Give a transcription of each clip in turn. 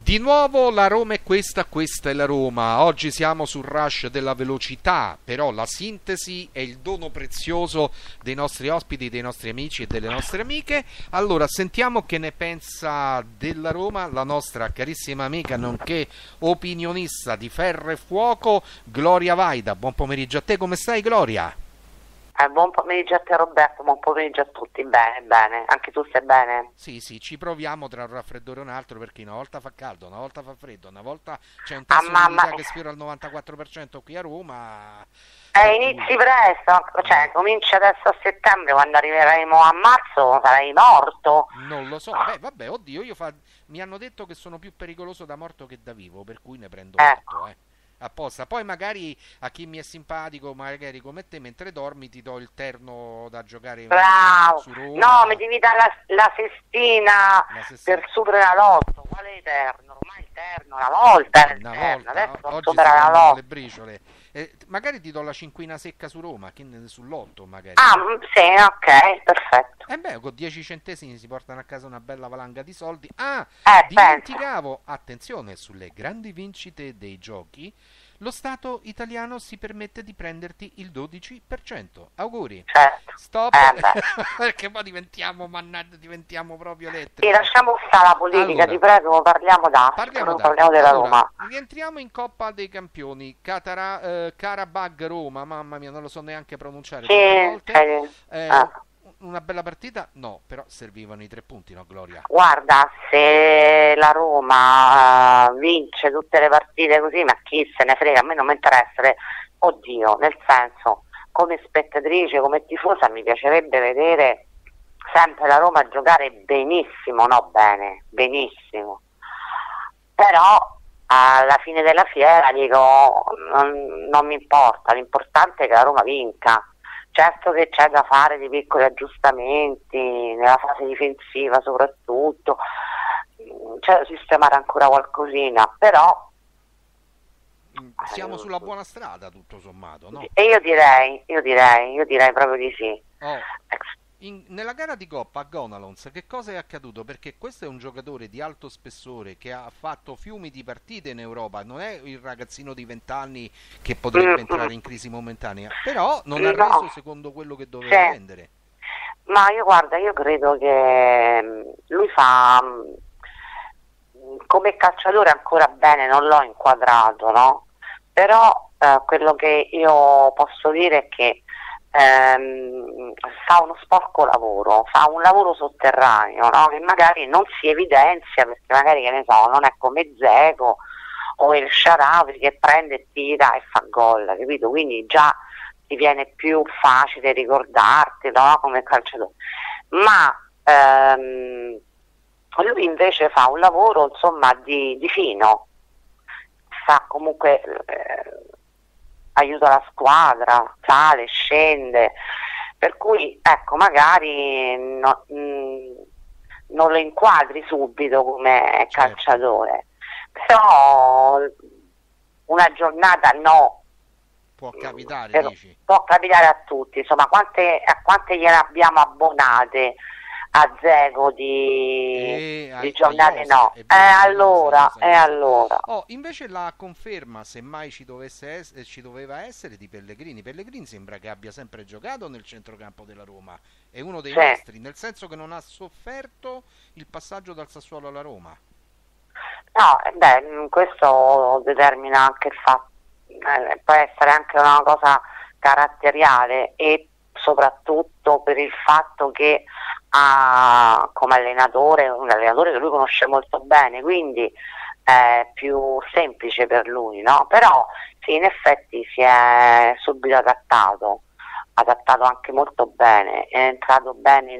Di nuovo la Roma è questa è la Roma. Oggi siamo sul rush della velocità, però la sintesi è il dono prezioso dei nostri ospiti, dei nostri amici e delle nostre amiche. Allora, sentiamo che ne pensa della Roma la nostra carissima amica, nonché opinionista di ferro e fuoco, Gloria Vaida. Buon pomeriggio a te, come stai, Gloria? Buon pomeriggio a te, Roberto, buon pomeriggio a tutti. Bene, bene, anche tu stai bene? Sì, ci proviamo tra un raffreddore e un altro, perché una volta fa caldo, una volta fa freddo, una volta c'è un tasso di umidità che sfiora il 94% qui a Roma. Inizi presto, cioè cominci adesso a settembre, quando arriveremo a marzo sarai morto. Non lo so, vabbè, oddio, mi hanno detto che sono più pericoloso da morto che da vivo, per cui ne prendo atto, apposta. Poi magari a chi mi è simpatico, magari come te, mentre dormi ti do il terno da giocare. Bravo. Su Roma. No, mi devi dare la sestina per Superenalotto. Quale Eterno? Ormai il terno una volta era il terno, adesso oggi supera la le briciole. Magari ti do la cinquina secca su Roma, sull'otto magari. Sì, ok, perfetto. Con 10 centesimi si portano a casa una bella valanga di soldi. Dimenticavo, attenzione, sulle grandi vincite dei giochi lo Stato italiano si permette di prenderti il 12%. Auguri. Certo. Stop. Perché poi diventiamo proprio lettere. Sì, lasciamo stare la politica, ti prego, parliamo della Roma. Rientriamo in Coppa dei Campioni. Karabag Roma, mamma mia, non lo so neanche pronunciare. Una bella partita? No, però servivano i 3 punti, no, Gloria? Guarda, se la Roma vince tutte le partite così, ma chi se ne frega, a me non mi interessa. Oddio, nel senso, come spettatrice, come tifosa, mi piacerebbe vedere sempre la Roma giocare benissimo, no bene, benissimo. Però alla fine della fiera dico, non mi importa, l'importante è che la Roma vinca. Certo che c'è da fare dei piccoli aggiustamenti nella fase difensiva soprattutto, c'è da sistemare ancora qualcosina, però siamo sulla buona strada tutto sommato, no? E io direi proprio di sì. Nella gara di Coppa a Gonalons che cosa è accaduto? Perché questo è un giocatore di alto spessore che ha fatto fiumi di partite in Europa, non è il ragazzino di 20 anni che potrebbe entrare in crisi momentanea, però non ha reso secondo quello che doveva rendere. Ma io credo che lui fa come calciatore ancora bene, non l'ho inquadrato, no? Però quello che io posso dire è che fa uno sporco lavoro, fa un lavoro sotterraneo, no? Che magari non si evidenzia, perché magari, che ne so, non è come Dzeko o il Shaarawy che prende e tira e fa gol, capito? Quindi già ti viene più facile ricordarti, no? Come calciatore. Ma lui invece fa un lavoro, insomma, di fino, sa comunque aiuta la squadra, sale, scende, per cui ecco, magari non lo inquadri subito come calciatore, però una giornata no. Può capitare, dici? Può capitare a tutti, insomma, a quante gliene abbiamo abbonate a Dzeko di giornate no. Allora. Invece la conferma, se mai ci doveva essere, di Pellegrini. Pellegrini sembra che abbia sempre giocato nel centrocampo della Roma, è uno dei nostri, nel senso che non ha sofferto il passaggio dal Sassuolo alla Roma. No, questo determina anche il fatto, può essere anche una cosa caratteriale, e soprattutto per il fatto che ha come allenatore un allenatore che lui conosce molto bene, quindi è più semplice per lui, no? Però sì, in effetti si è subito adattato anche molto bene, è entrato bene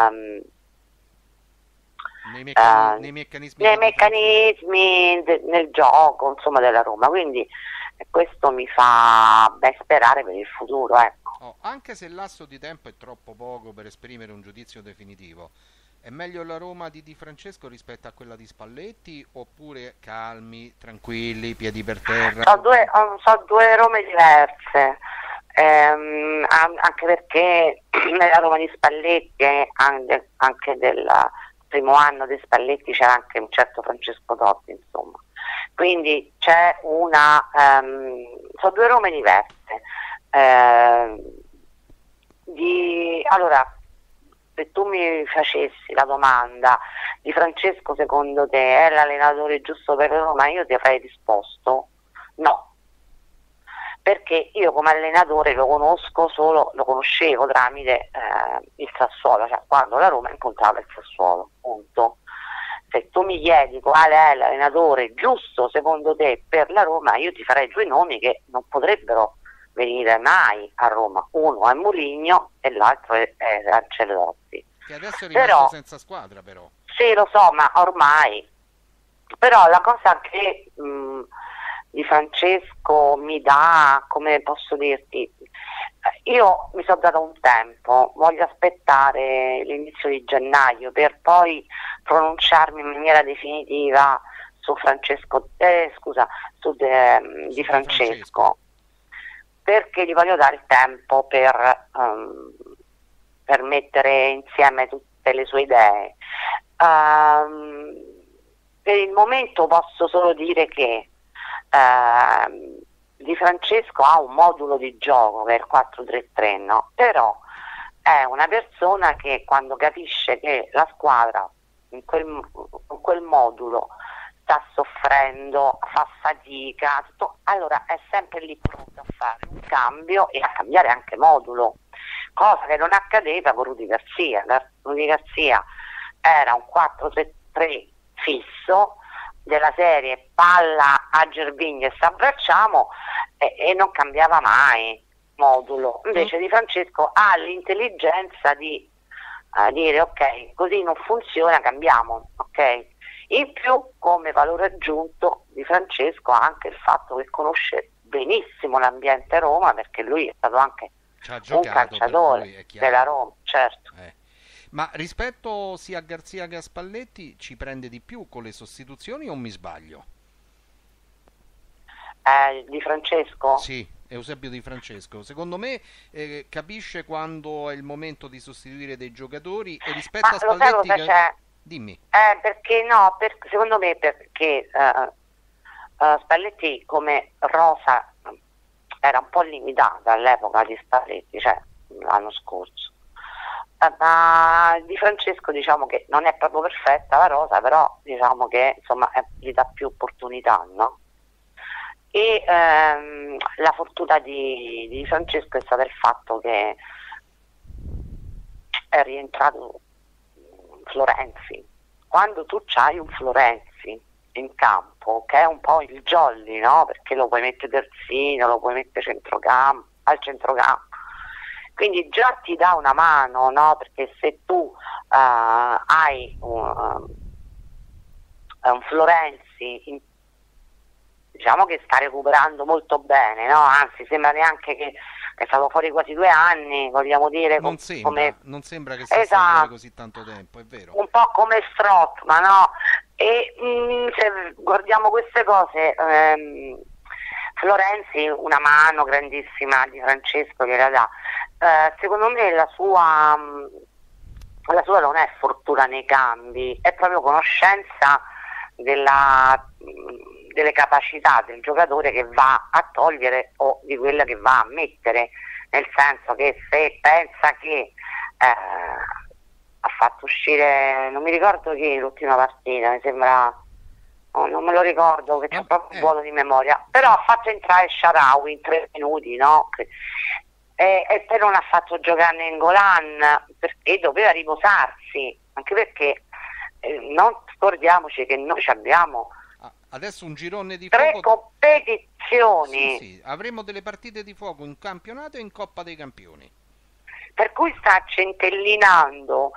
nei meccanismi nel gioco, insomma, della Roma, quindi questo mi fa sperare per il futuro, ecco. Anche se il lasso di tempo è troppo poco per esprimere un giudizio definitivo, è meglio la Roma di Francesco rispetto a quella di Spalletti, oppure calmi, tranquilli, piedi per terra? So due Rome diverse, anche perché nella Roma di Spalletti, anche primo anno di Spalletti c'era anche un certo Francesco Totti, insomma. Quindi c'è sono due Rome diverse. Allora, se tu mi facessi la domanda di Francesco, secondo te è l'allenatore giusto per Roma, io ti avrei risposto no, perché io come allenatore lo conoscevo tramite il Sassuolo, cioè quando la Roma incontrava il Sassuolo, punto. Se tu mi chiedi qual è l'allenatore giusto secondo te per la Roma, io ti farei due nomi che non potrebbero venire mai a Roma. Uno è Mourinho e l'altro è Ancelotti. Che adesso è rimasto senza squadra, però. Sì, lo so, ma ormai. Però la cosa che di Francesco mi dà, come posso dirti, io mi sono dato un tempo, voglio aspettare l'inizio di gennaio per poi pronunciarmi in maniera definitiva su di Francesco, perché gli voglio dare il tempo per mettere insieme tutte le sue idee. Per il momento posso solo dire che Di Francesco ha un modulo di gioco che è il 4-3-3, no? Però è una persona che quando capisce che la squadra in quel modulo sta soffrendo, fa fatica, allora è sempre lì pronto a fare un cambio e a cambiare anche modulo, cosa che non accadeva con Rudy Garcia. Rudy Garcia era un 4-3-3 fisso, della serie palla a Gervinho e s'abbracciamo, e non cambiava mai modulo. Invece Di Francesco ha l'intelligenza di dire ok, così non funziona, cambiamo, ok? In più, come valore aggiunto, Di Francesco ha anche il fatto che conosce benissimo l'ambiente Roma, perché lui è stato anche un calciatore della Roma, certo. Ma rispetto sia a Garzia che a Spalletti ci prende di più con le sostituzioni o mi sbaglio? Di Francesco? Sì, Eusebio Di Francesco. Secondo me capisce quando è il momento di sostituire dei giocatori, e rispetto a Spalletti dimmi. Perché no, secondo me perché Spalletti come rosa era un po' limitata all'epoca di Spalletti, cioè l'anno scorso. Ma Di Francesco diciamo che non è proprio perfetta la rosa, però diciamo che insomma gli dà più opportunità, no? E la fortuna di Francesco è stata il fatto che è rientrato Florenzi. Quando tu c'hai un Florenzi in campo, che è un po' il jolly, no? Perché lo puoi mettere terzino, lo puoi mettere al centrocampo, quindi già ti dà una mano, no? Perché se tu hai un Florenzi diciamo che sta recuperando molto bene, no? Anzi sembra neanche che è stato fuori quasi 2 anni, vogliamo dire. Non sembra che sia stato fuori così tanto tempo, è vero. Un po' come Strootman, no? E se guardiamo queste cose, Florenzi una mano grandissima di Francesco gliela dà. Secondo me la sua non è fortuna nei cambi, è proprio conoscenza delle capacità del giocatore che va a togliere o di quella che va a mettere, nel senso che se pensa che ha fatto uscire, non mi ricordo chi l'ultima partita, mi sembra, non me lo ricordo, che c'è proprio un vuoto di memoria, però ha fatto entrare Shaarawy in 3 minuti, no? E poi non ha fatto giocare Nainggolan perché doveva riposarsi, anche perché non scordiamoci che noi abbiamo adesso un girone di 3 fuoco, competizioni. sì, avremo delle partite di fuoco in campionato e in Coppa dei Campioni, per cui sta centellinando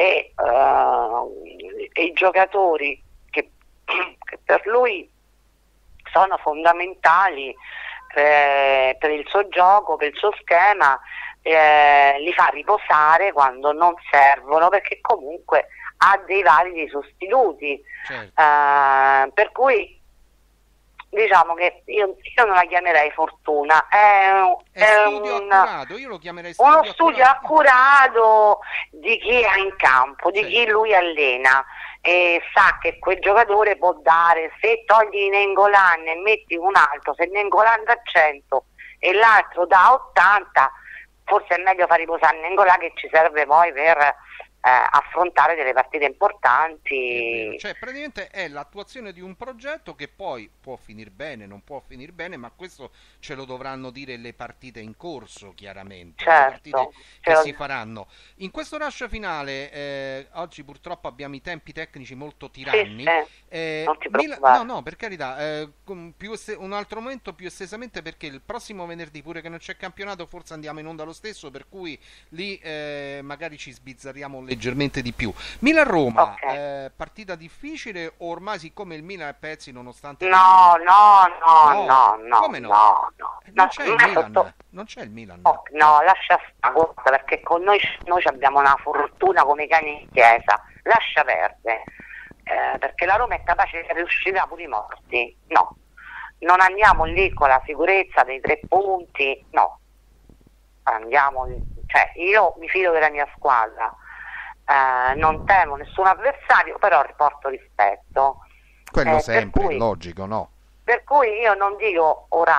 i giocatori che per lui sono fondamentali per il suo gioco, per il suo schema, li fa riposare quando non servono, perché comunque ha dei validi sostituti. certo. Per cui diciamo che io non la chiamerei fortuna, È studio accurato, io lo chiamerei uno studio studio accurato di chi è in campo, di Sì. chi lui allena, e sa che quel giocatore può dare, se togli Nengolan e metti un altro, se Nengolan dà 100 e l'altro dà 80, forse è meglio far riposare Nengolan, che ci serve poi per affrontare delle partite importanti. Cioè, praticamente è l'attuazione di un progetto che poi può finire bene, non può finire bene, ma questo ce lo dovranno dire le partite in corso, chiaramente, le partite Certo, che si faranno. In questo rush finale, oggi purtroppo abbiamo i tempi tecnici molto tiranni. Non ti preoccupare. No, per carità, un altro momento più estesamente, perché il prossimo venerdì, pure che non c'è campionato, forse andiamo in onda lo stesso, per cui lì magari ci sbizzarriamo leggermente di più. Milan-Roma, Ok. partita difficile, o ormai, siccome il Milan è a pezzi nonostante... No, come no? no. Non c'è il Ma Milan, non c'è il Milan. no, lascia stare, guarda, perché con noi abbiamo una fortuna come cani in chiesa, lascia perdere, perché la Roma è capace di riuscire pure i morti, no, non andiamo lì con la sicurezza dei 3 punti, no, andiamo, cioè io mi fido della mia squadra, non temo nessun avversario, però riporto rispetto. Quello sempre, per cui, logico, no? Per cui io non dico ora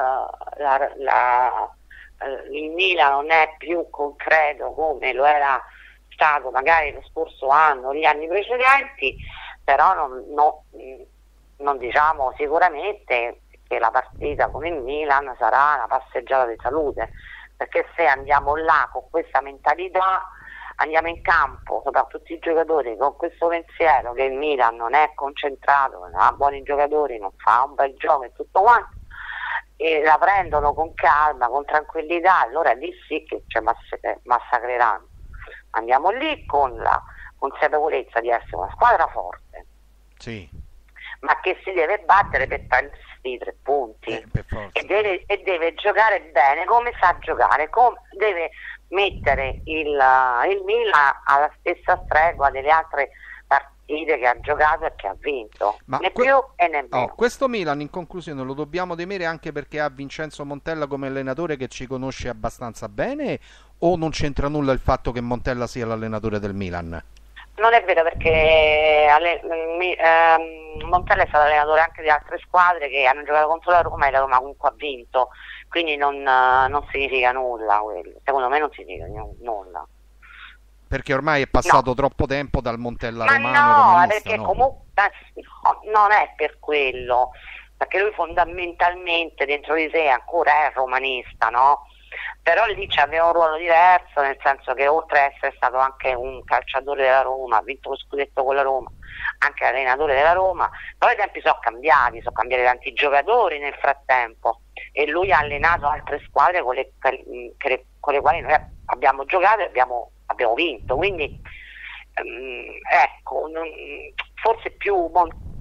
il Milan non è più concreto come lo era stato magari lo scorso anno, gli anni precedenti, però non diciamo sicuramente che la partita con il Milan sarà una passeggiata di salute, perché se andiamo là con questa mentalità, andiamo in campo, soprattutto i giocatori, con questo pensiero che il Milan non è concentrato, non ha buoni giocatori, non fa un bel gioco e tutto quanto, e la prendono con calma, con tranquillità, allora lì sì che ci massacreranno. Andiamo lì con la consapevolezza di essere una squadra forte, Sì. ma che si deve battere per prendersi i 3 punti, Per forza. e deve giocare bene come sa giocare, deve mettere il Milan alla stessa stregua delle altre partite che ha giocato e che ha vinto, né più e né meno. Questo Milan, in conclusione, lo dobbiamo temere anche perché ha Vincenzo Montella come allenatore, che ci conosce abbastanza bene, o non c'entra nulla il fatto che Montella sia l'allenatore del Milan? Non è vero, perché Montella è stato allenatore anche di altre squadre che hanno giocato contro la Roma, e la Roma comunque ha vinto, quindi non significa nulla quello. Secondo me non significa nulla. Perché ormai è passato troppo tempo dal Montella Ma romano no, romanista, perché no? comunque non è per quello, perché lui fondamentalmente dentro di sé ancora è romanista, no? Però lì c'aveva un ruolo diverso, nel senso che oltre ad essere stato anche un calciatore della Roma, ha vinto lo scudetto con la Roma, anche allenatore della Roma, però i tempi sono cambiati tanti giocatori nel frattempo, e lui ha allenato altre squadre con le quali noi abbiamo giocato e abbiamo vinto, quindi ecco, forse più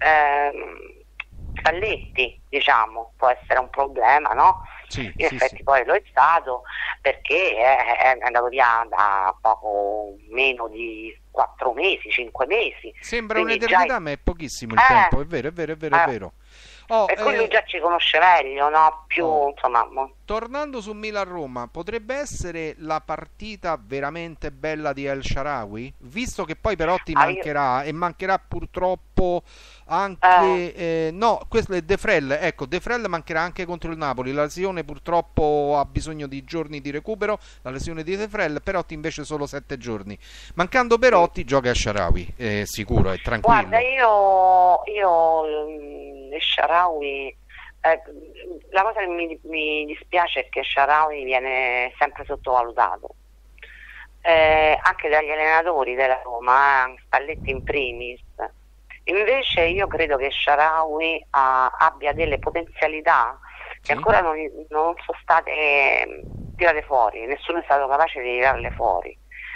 Spalletti, diciamo, può essere un problema, no? Sì, In effetti poi lo è stato, perché è andato via da poco meno di 4 mesi, 5 mesi. Sembra Quindi un'eternità, ma è pochissimo il tempo, è vero, è vero. E poi lui già ci conosce meglio, no? Insomma. Tornando su Milan-Roma, potrebbe essere la partita veramente bella di El Shaarawy? Visto che poi però ti mancherà, e mancherà purtroppo anche... no, questo è De Frel, ecco, De Frel mancherà anche contro il Napoli, la lesione purtroppo ha bisogno di giorni di recupero, la lesione di De Frel, Perotti invece solo 7 giorni. Mancando Perotti gioca El Shaarawy, sicuro, è tranquillo. Guarda, io El Shaarawy, la cosa che mi dispiace è che Shaarawy viene sempre sottovalutato, anche dagli allenatori della Roma, Spalletti in primis. Invece io credo che Shaarawy abbia delle potenzialità che ancora non sono state tirate fuori, nessuno è stato capace di tirarle fuori.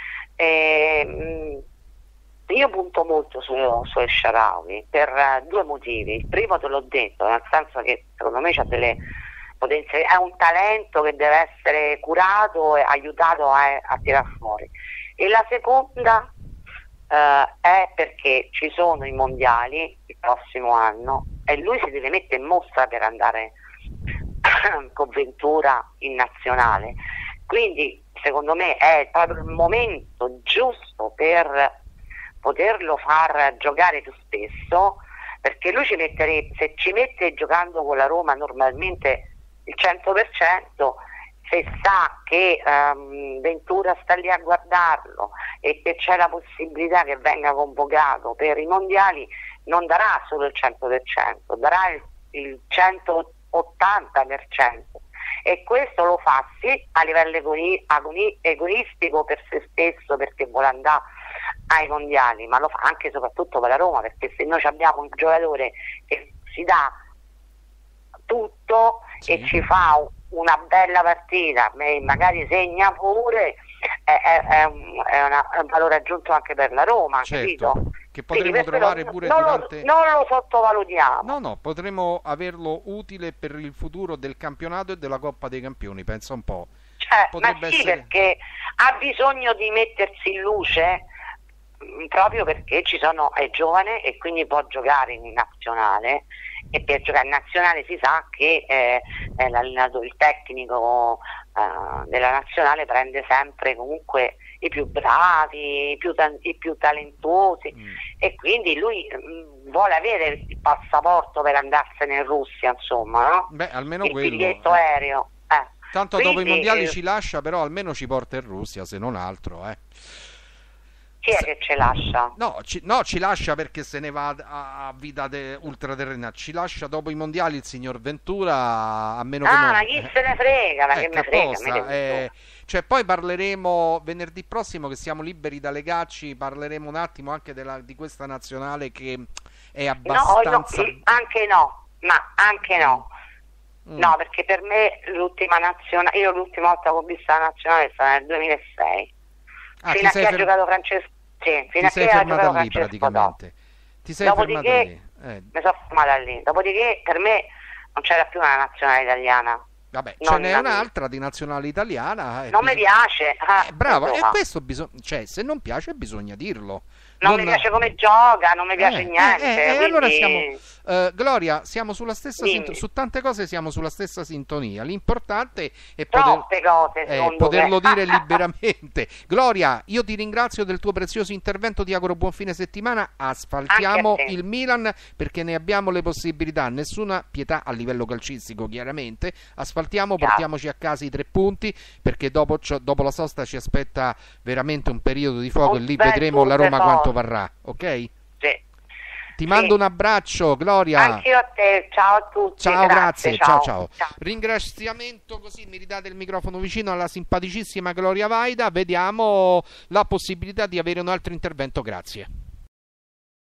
Io punto molto su El Shaarawy per 2 motivi. Il primo te l'ho detto, nel senso che secondo me c'ha delle potenzialità, è un talento che deve essere curato e aiutato a tirar fuori. E la seconda è perché ci sono i mondiali il prossimo anno e lui si deve mettere in mostra per andare con Ventura in nazionale. Quindi secondo me è proprio il momento giusto per poterlo far giocare più spesso, perché lui ci metterebbe, se ci mette giocando con la Roma normalmente il 100%, se sa che Ventura sta lì a guardarlo e che c'è la possibilità che venga convocato per i mondiali, non darà solo il 100%, darà il 180%, e questo lo fa sì a livello agonistico per se stesso, perché vuole andare ai mondiali, ma lo fa anche e soprattutto per la Roma, perché se noi abbiamo un giocatore che si dà tutto e ci fa una bella partita, magari segna pure, è un valore aggiunto anche per la Roma, certo, capito? che potremmo trovare pure non durante... non lo sottovalutiamo. No, potremmo averlo utile per il futuro del campionato e della Coppa dei Campioni, pensa un po'. Ma sì, perché ha bisogno di mettersi in luce, proprio perché è giovane e quindi può giocare in nazionale, e per giocare in nazionale si sa che l'allenatore, il tecnico della nazionale prende sempre comunque i più bravi, i più talentuosi, e quindi lui vuole avere il passaporto per andarsene in Russia, insomma, no? Beh, almeno il quello, biglietto aereo. Tanto quindi, dopo i mondiali ci lascia, però almeno ci porta in Russia, se non altro, Chi è che ce lascia? No, ci lascia perché se ne va a vita ultraterrena. Ci lascia dopo i mondiali il signor Ventura, a meno che non... ma chi se ne frega, ma che me frega, cioè, poi parleremo venerdì prossimo, che siamo liberi da legacci, parleremo un attimo anche di questa nazionale che è abbastanza... anche no. No, perché per me l'ultima nazionale, io l'ultima volta che ho visto la nazionale è stata nel 2006. Fino a che ha giocato Francesco, fino a che ha giocato Francesco Totti. Ti sei fermata lì. Mi sono fermata lì. Dopodiché per me non c'era più una nazionale italiana. Vabbè, ce n'è un'altra di nazionale italiana. Non mi piace. Bravo, e questo cioè, se non piace bisogna dirlo. Non mi piace come gioca, non mi piace niente. Quindi... allora Gloria, siamo sulla stessa su tante cose siamo sulla stessa sintonia. L'importante è poterlo dire liberamente. Gloria, io ti ringrazio del tuo prezioso intervento, ti auguro buon fine settimana. Asfaltiamo il Milan perché ne abbiamo le possibilità, nessuna pietà a livello calcistico, chiaramente. Asfaltiamo, portiamoci a casa i 3 punti, perché dopo la sosta ci aspetta veramente un periodo di fuoco, e lì vedremo la Roma quanto varrà, ok? Sì. Ti mando un abbraccio, Gloria. Anch'io a te, ciao a tutti. Ciao, grazie. Ciao. Ringraziamento, così mi ridate il microfono vicino, alla simpaticissima Gloria Vaida. Vediamo la possibilità di avere un altro intervento, grazie.